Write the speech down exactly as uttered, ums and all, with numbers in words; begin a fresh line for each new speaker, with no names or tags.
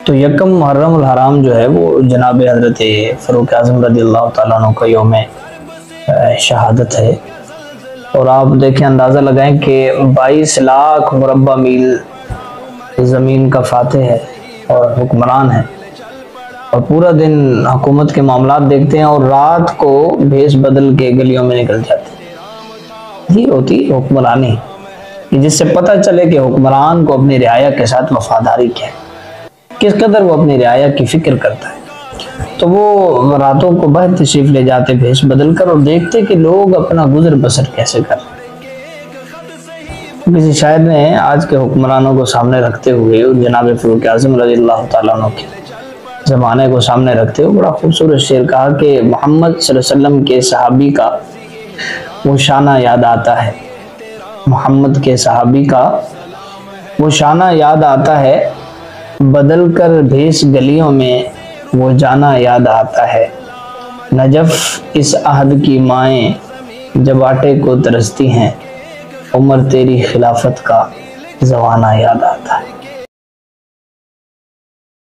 तो यकम मुहर्रम हराम जो है वो जनाब हज़रत फ़ारूक आज़म रज़ियल्लाहु तआला अन्हु का यौम शहादत है। और आप देखें, अंदाज़ा लगाएं कि बाईस लाख मुरब्बा मील ज़मीन का फातह है और हुक्मरान है, और पूरा दिन हुकूमत के मामलात देखते हैं और रात को भेष बदल के गलियों में निकल जाते हैं। ये होती हुक्मरानी, जिससे पता चले कि हुक्मरान को अपनी रियाया के साथ वफादारी क्या है, किस कदर वो अपनी रियाया की फिक्र करता है। तो वो रातों को बाहर तशरीफ ले जाते भेष बदल कर और देखते कि लोग अपना गुजर बसर कैसे कर रहे हैं। किसी शायर ने आज के हुक्मरानों को सामने रखते हुए जनाब फ़ारूक आज़म रज़ियल्लाहु तआला अन्हु के ज़माने को सामने रखते हुए बड़ा खूबसूरत शेर कहा कि मोहम्मद सल्लल्लाहु अलैहि वसल्लम के सहाबी का वो शाना याद आता है, मोहम्मद के सहाबी का वो शाना याद आता है, बदल कर भेष गलियों में वो जाना याद आता है। नजफ इस अहद की माएँ जब आटे को तरसती हैं, उम्र तेरी खिलाफत का ज़माना याद आता है।